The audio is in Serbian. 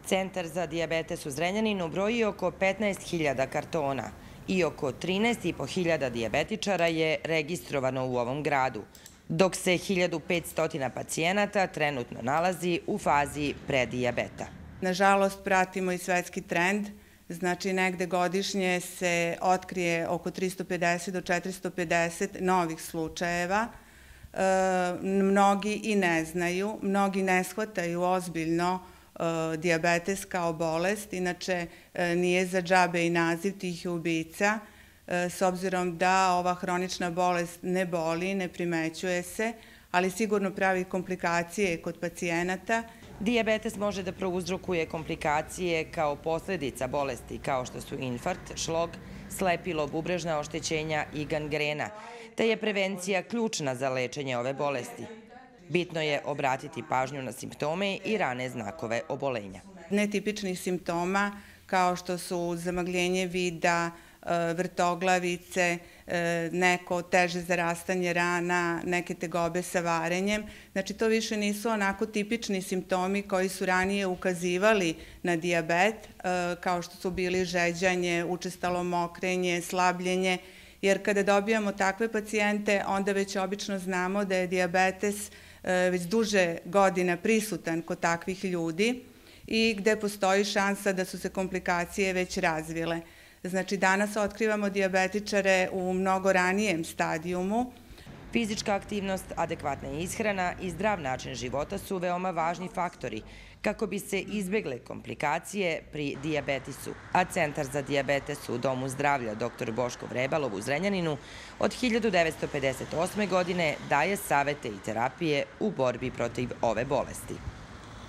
Centar za dijabetes u Zrenjaninu broji oko 15.000 kartona i oko 13.500 dijabetičara je registrovano u ovom gradu, dok se 1.500 pacijenata trenutno nalazi u fazi predijabeta. Nažalost, pratimo i svetski trend, znači negde godišnje se otkrije oko 350 do 450 novih slučajeva. Mnogi i ne znaju, mnogi ne shvataju ozbiljno dijabetes kao bolest, inače nije za džabe i naziv tih ubica, s obzirom da ova hronična bolest ne boli, ne primećuje se, ali sigurno pravi komplikacije kod pacijenata. Dijabetes može da prouzrokuje komplikacije kao posledica bolesti kao što su infarkt, šlog, slepilo, bubrežna oštećenja i gangrena, te je prevencija ključna za lečenje ove bolesti. Bitno je obratiti pažnju na simptome i rane znakove obolenja. Netipičnih simptoma kao što su zamagljenje vida, vrtoglavice, neko teže zarastanje rana, neke tegobe sa varenjem. Znači to više nisu onako tipični simptomi koji su ranije ukazivali na dijabet, kao što su bili žeđanje, učestalo mokrenje, slabljenje, jer kada dobijamo takve pacijente, onda već obično znamo da je dijabetes već duže godina prisutan kod takvih ljudi i gde postoji šansa da su se komplikacije već razvile. Znači, danas otkrivamo dijabetičare u mnogo ranijem stadijumu. Fizička aktivnost, adekvatna ishrana i zdrav način života su veoma važni faktori kako bi se izbegle komplikacije pri dijabetisu. A Centar za dijabetes u Domu zdravlja dr. Boško Vrebalov u Zrenjaninu od 1958. godine daje savete i terapije u borbi protiv ove bolesti.